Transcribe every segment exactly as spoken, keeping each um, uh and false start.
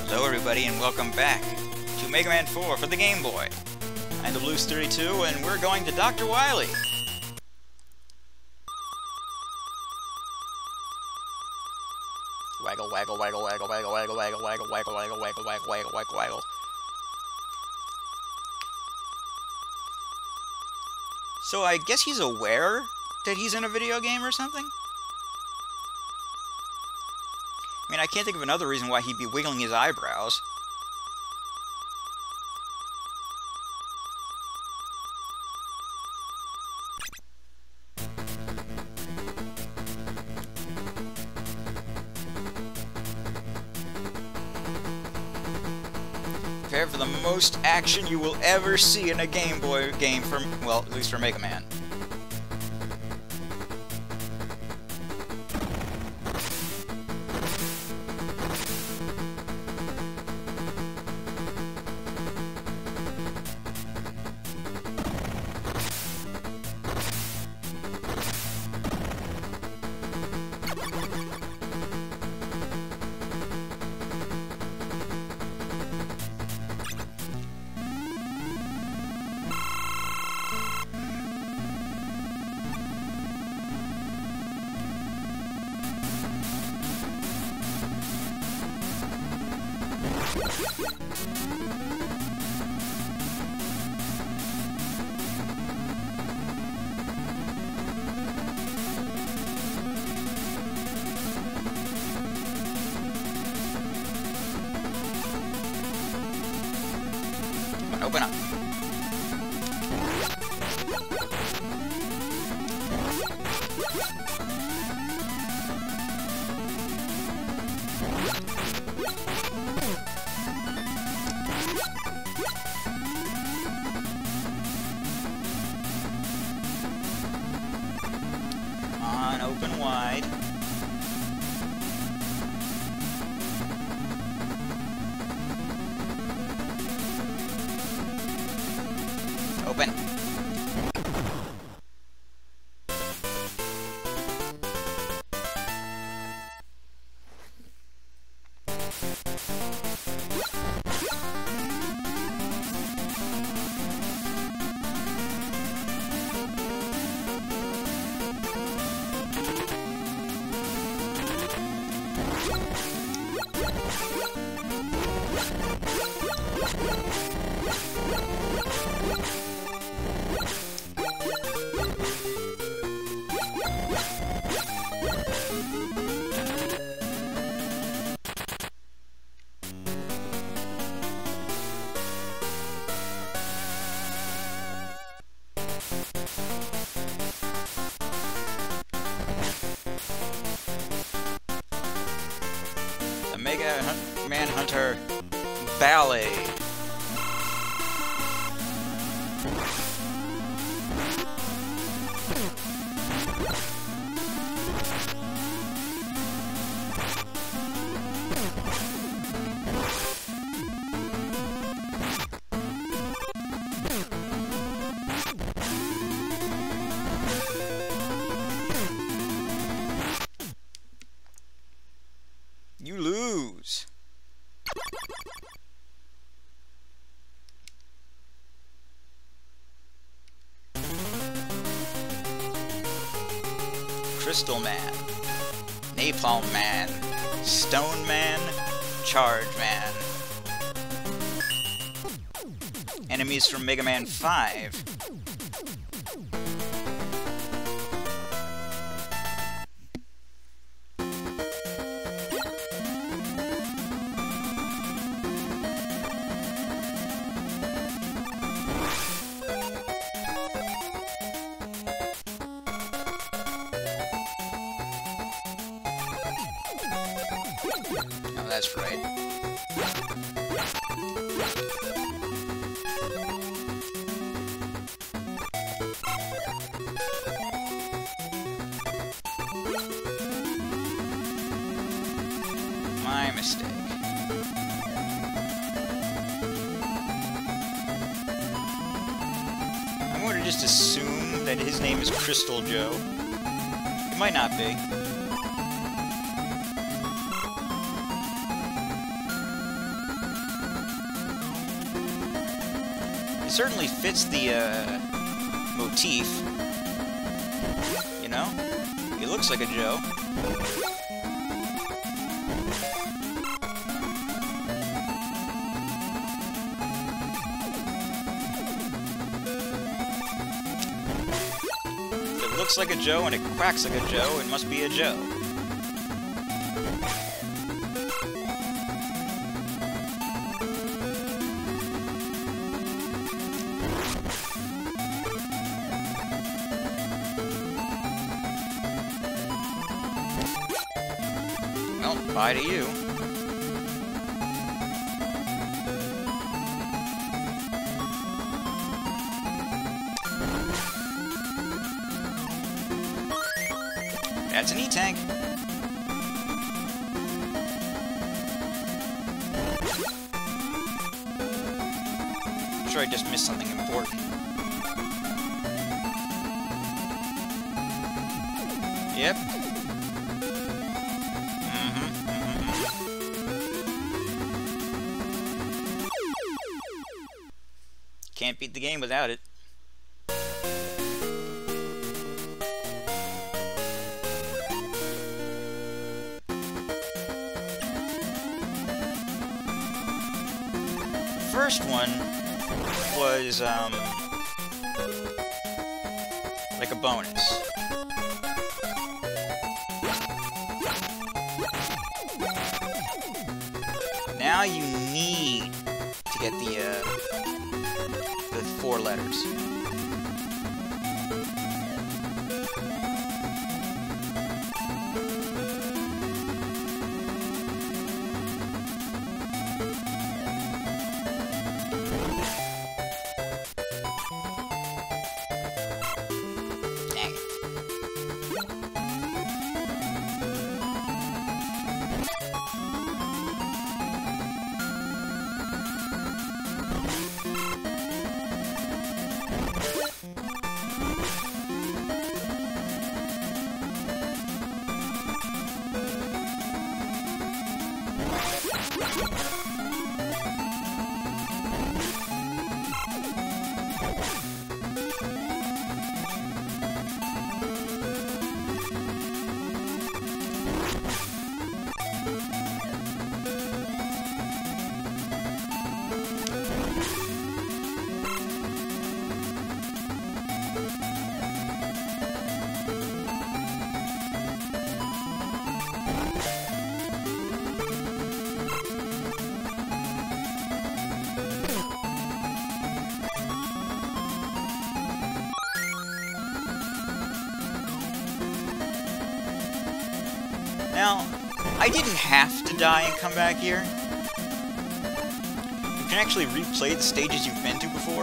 Hello everybody and welcome back to Mega Man four for the Game Boy. I'm the Blues thirty-two and we're going to Doctor Wily. Waggle, waggle, waggle, waggle, waggle, waggle, waggle, waggle, waggle, waggle, waggle, waggle, waggle, waggle, waggle. So I guess he's aware that he's in a video game or something? I mean, I can't think of another reason why he'd be wiggling his eyebrows. Prepare for the most action you will ever see in a Game Boy game from, well, at least for Mega Man. Open up. On, open wide. Open. Mega Hun- Manhunter Ballet. You lose. Crystal Man, Napalm Man, Stone Man, Charge Man. Enemies from Mega Man five. Oh, that's right. My mistake. I'm going to just assume that his name is Crystal Joe. It might not be. It certainly fits the uh, motif. You know? He looks like a Joe. If it looks like a Joe and it quacks like a Joe, it must be a Joe. Well, bye to you. That's an E-Tank. I'm sure I just missed something important. Yep. Can't beat the game without it. The first one was, um, like a bonus. Now you need to get the, uh, the four letters. Dang it. Now, I didn't have to die and come back here. You can actually replay the stages you've been to before.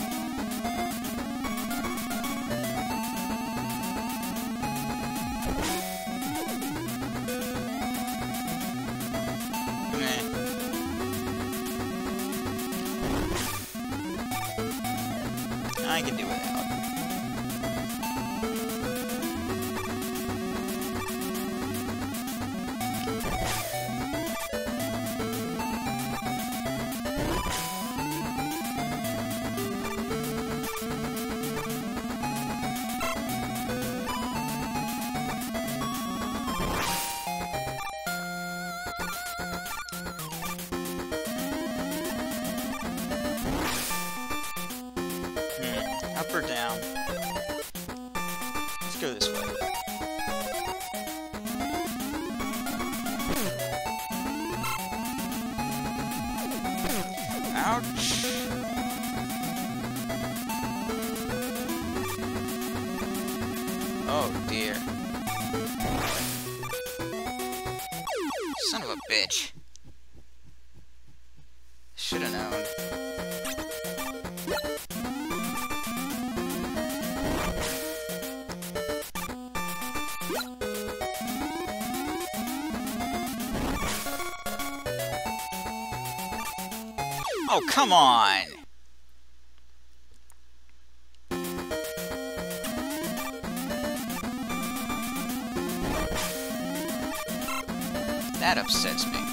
Meh. I can do without. Up or down? Let's go this way. Ouch! Oh dear. Son of a bitch. Should have known. Oh, come on! That upsets me.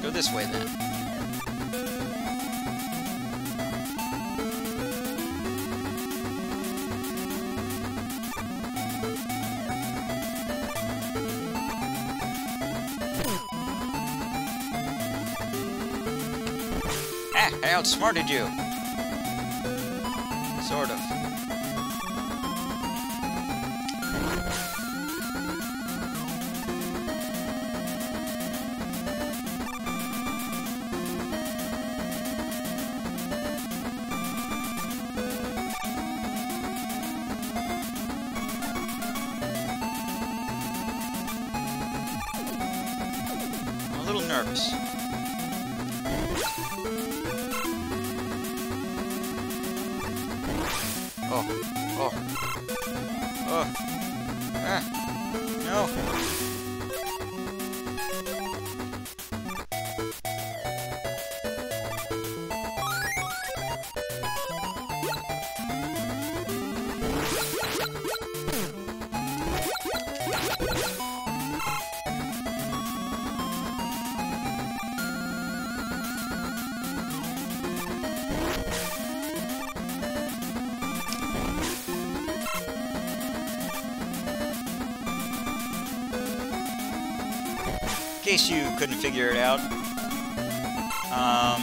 Go this way, then. Ah, I outsmarted you. Sort of. I'm a little nervous. Oh, oh, oh, ah, no. In case you couldn't figure it out, um...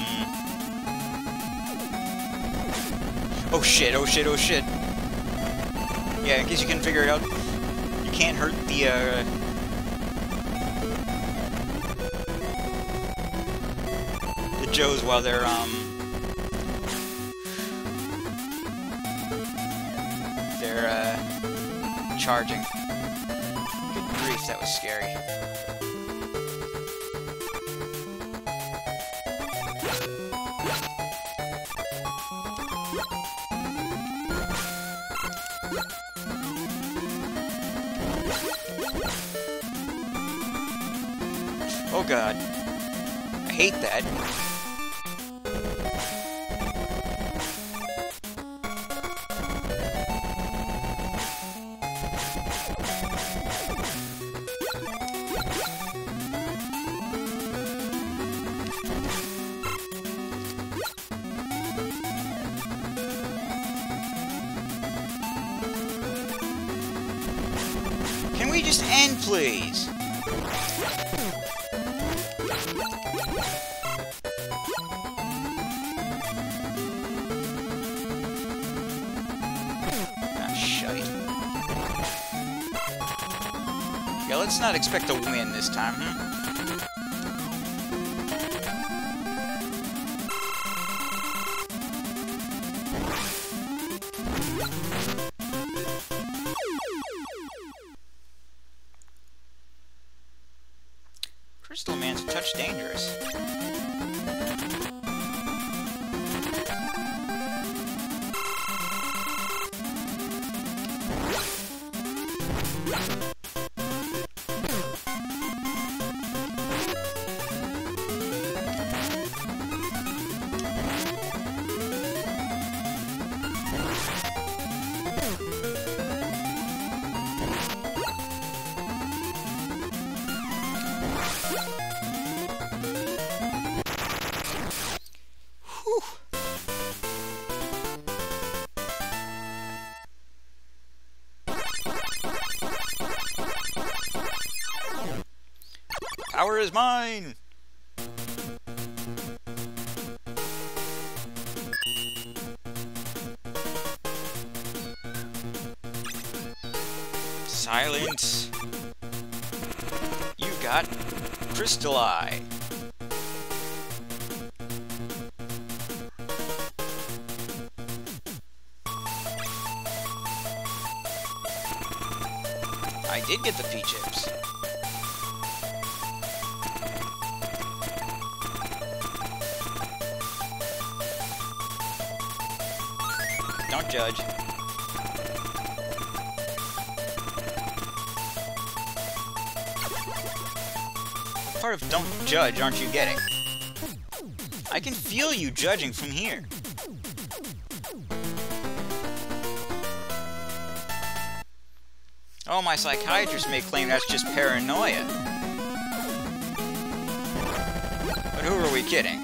oh shit, oh shit, oh shit. Yeah, in case you couldn't figure it out, you can't hurt the, uh... the Joes while they're, um... they're, uh... charging. Good grief, that was scary. Oh god. I hate that. Can we just end, please? Yeah, let's not expect to win this time, hmm? Crystal Man's a touch dangerous. Power is mine! Silence! You got Crystal Eye. I did get the P-chips. Don't judge. What part of don't judge aren't you getting? I can feel you judging from here. Oh, my psychiatrist may claim that's just paranoia. But But who are we kidding?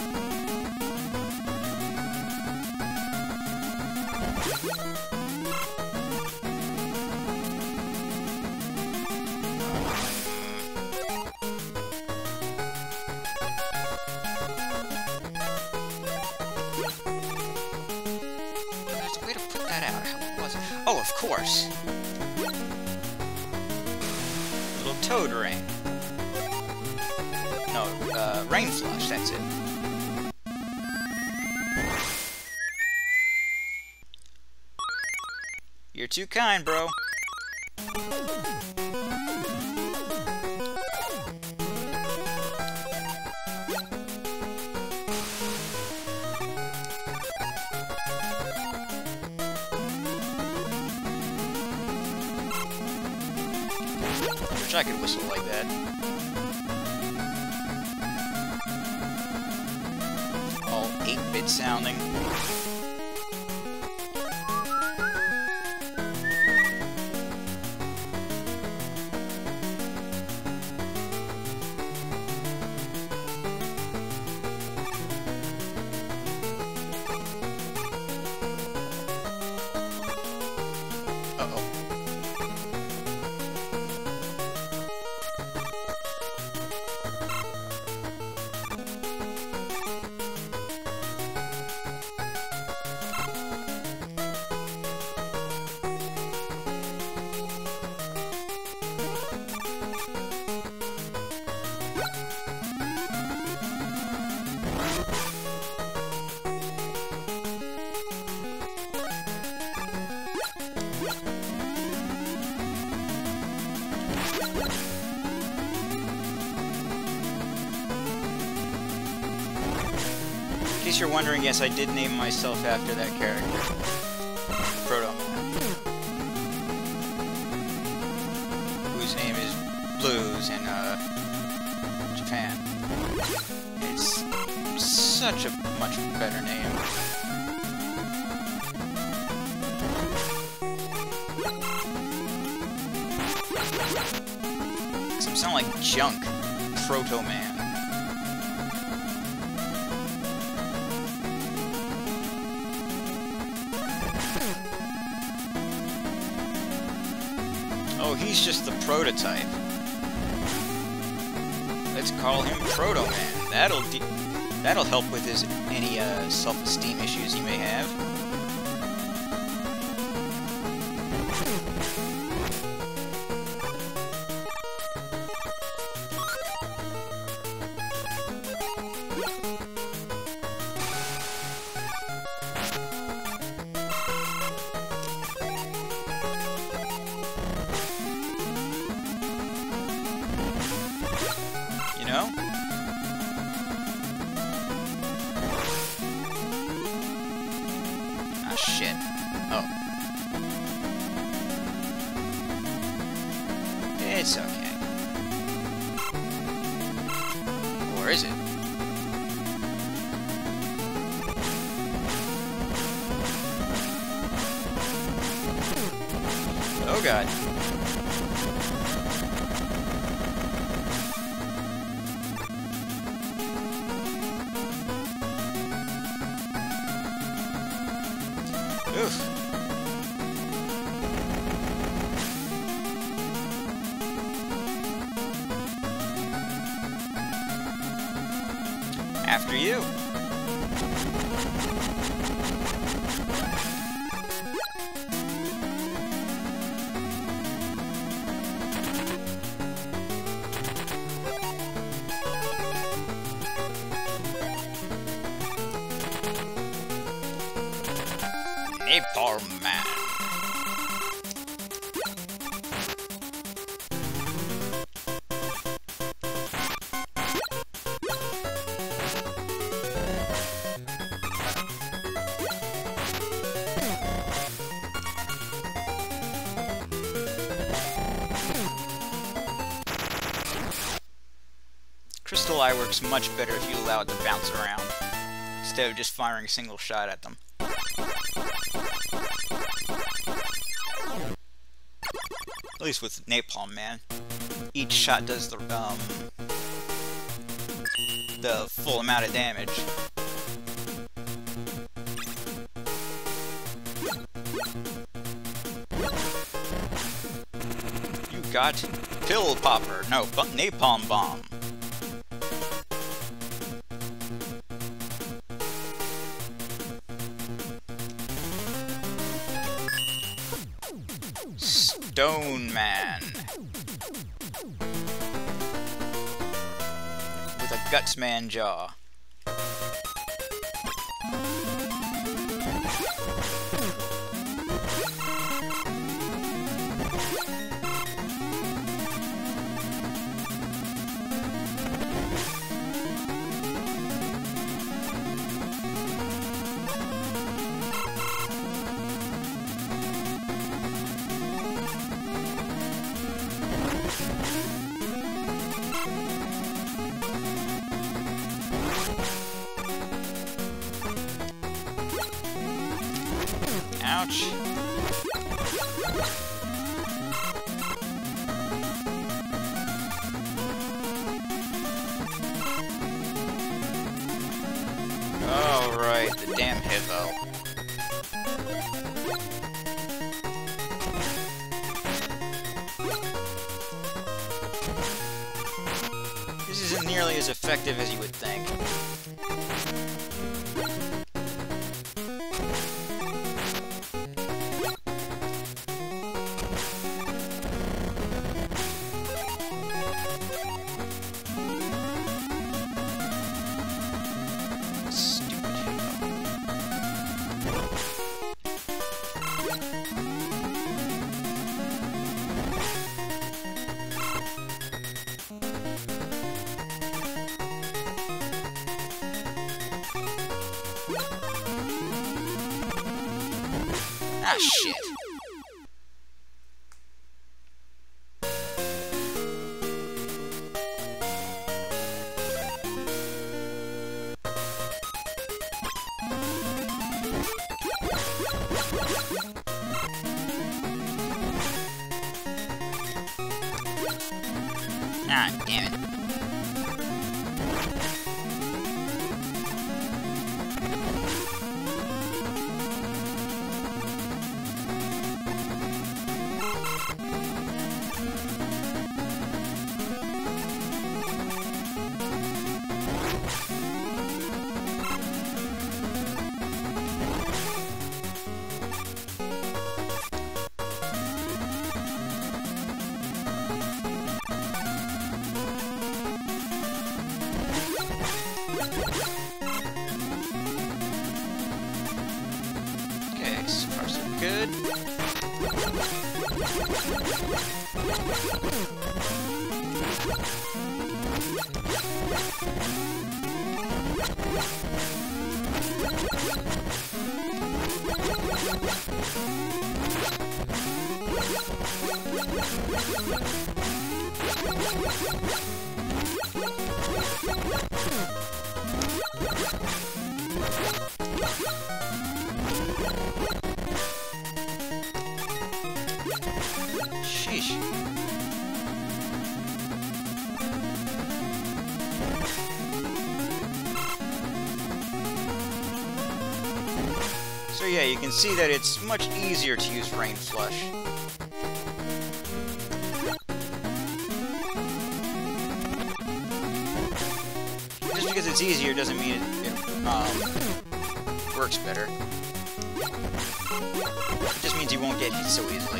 There's a way to put that out. How was it? Oh, of course. Little toad ring. No, uh, rain flush, that's it. You're too kind, bro. Wish I could whistle like that. All eight bit sounding. In case you're wondering, yes, I did name myself after that character. Proto Man. Whose name is Blues in, uh, Japan. It's such a much better name. Some sound like junk. Proto Man. Oh, he's just the prototype. Let's call him Proto Man. That'll de that'll help with his any uh, self-esteem issues he may have. You know? Ah, shit. Oh. It's okay. Or is it? Oh god. Oof. After you. Napalm Man. Crystal Eye works much better if you allow it to bounce around, instead of just firing a single shot at them. At least with Napalm Man. Each shot does the, um... the full amount of damage. You got Pill Popper. No, Napalm Bomb. Stone Man. With a Gutsman jaw. Ouch. Alright, the damn hippo. This isn't nearly as effective as you would think. Ah, shit. Ah, damn it. Okay, so far so good. Sheesh. So yeah, you can see that it's much easier to use Rain Flush. Just because it's easier doesn't mean it, it um, works better. It just means you won't get hit so easily.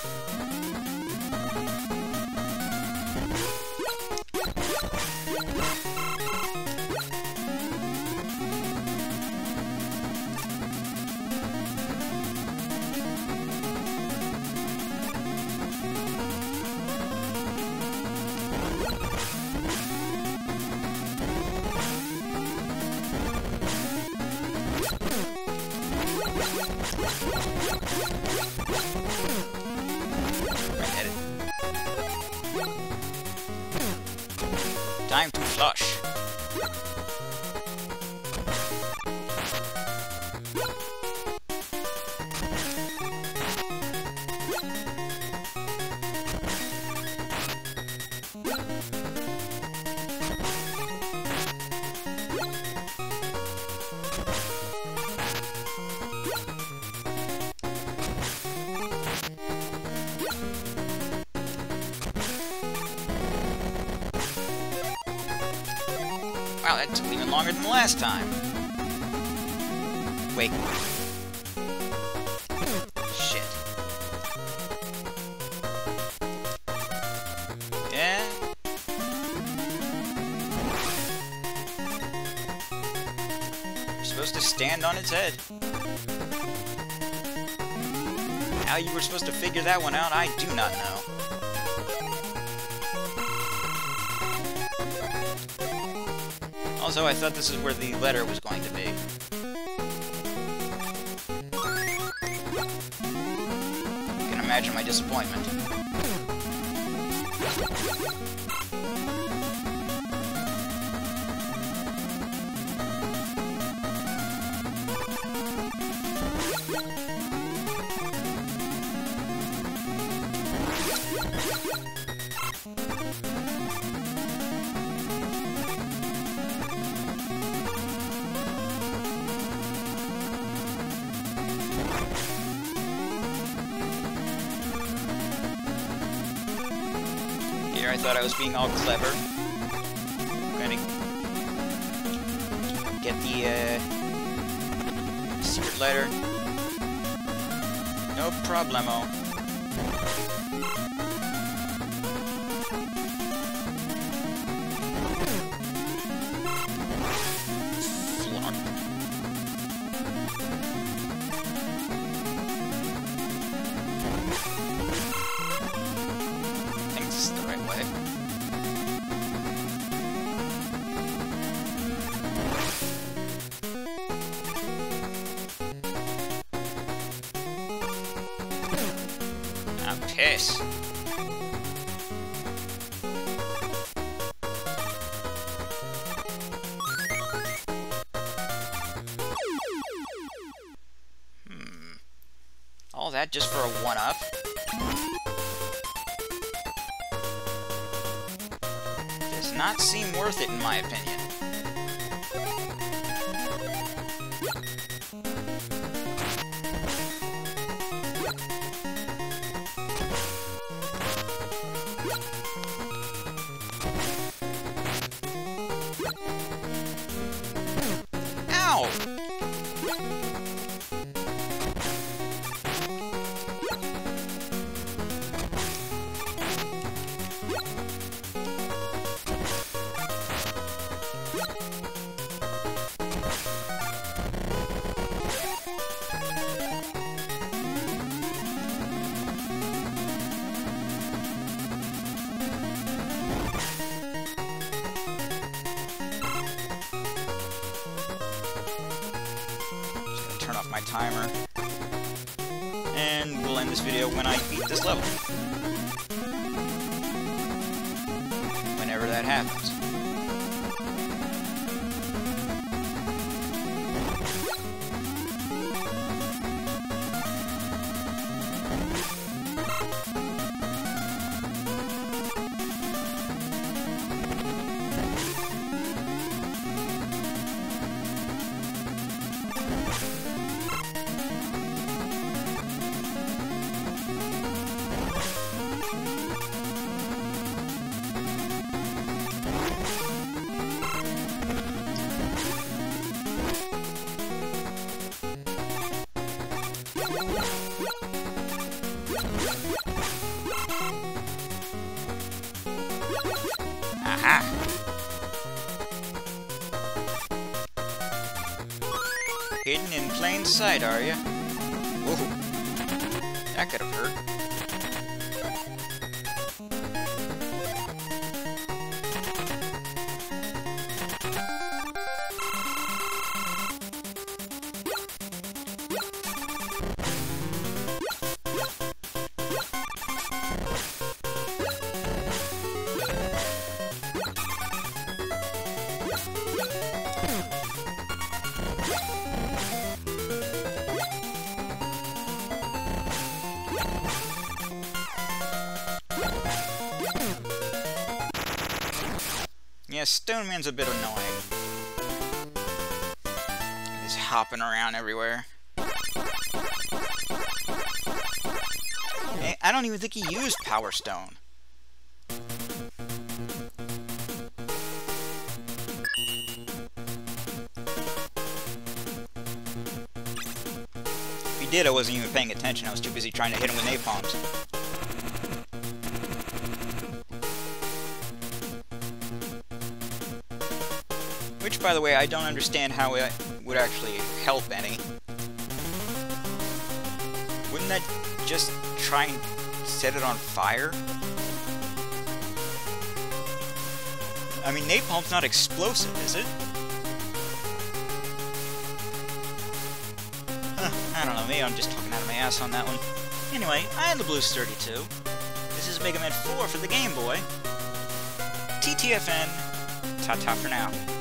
Time to flush. Wow, that took even longer than the last time. Wait. Shit. Yeah. You're supposed to stand on its head. How you were supposed to figure that one out, I do not know. Also, I thought this is where the letter was going to be. You can imagine my disappointment. Here I thought I was being all clever. I'm gonna get the uh, secret letter. No problemo. Piss. Hmm. All that just for a one-up? Does not seem worth it in my opinion. Turn off my timer, and we'll end this video when I beat this level. Whenever that happens. Aha! Hidden in plain sight, are you? Whoa! That could have hurt. Yeah, Stone Man's a bit annoying. He's hopping around everywhere. I don't even think he used Power Stone. did, I wasn't even paying attention. I was too busy trying to hit him with napalms. Which, by the way, I don't understand how it would actually help any. Wouldn't that just try and set it on fire? I mean, napalm's not explosive, is it? Huh, I don't know, maybe I'm just talking out of my ass on that one. Anyway, I am the Blues thirty-two. This is Mega Man four for the Game Boy. T T F N, ta-ta for now.